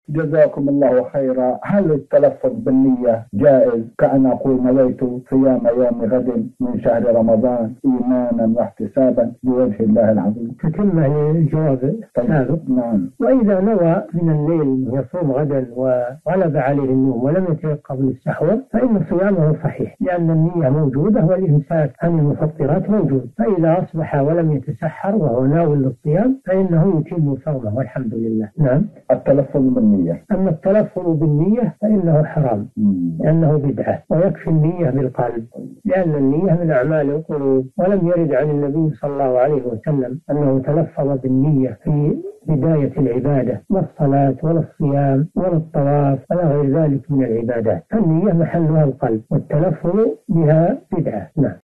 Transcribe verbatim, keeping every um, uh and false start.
جزاكم الله خيرا. هل التلفظ بالنية جائز كأن أقول نويت صيام يوم غد من شهر رمضان إيمانا واحتسابا بوجه الله العظيم؟ تتم الجواب السابق. نعم. وإذا نوى من الليل يصوم غدا وغلب عليه النوم ولم يتيقظ للسحور فإن صيامه صحيح، لأن النية موجودة والإمساك عن المفطرات موجود. فإذا أصبح ولم يتسحر وهو ناوي للصيام فإنه يتم صومه والحمد لله. نعم. التلفظ بالنية. أما التلفظ بالنية فإنه حرام لأنه بدعة، ويكفي النية بالقلب، لأن النية من أعمال القلوب. ولم يرد عن النبي صلى الله عليه وسلم أنه تلفظ بالنية في بداية العبادة، لا الصلاة ولا الصيام ولا الطواف ولا غير ذلك من العبادات. فالنية محلها القلب والتلفظ بها بدعة. نعم.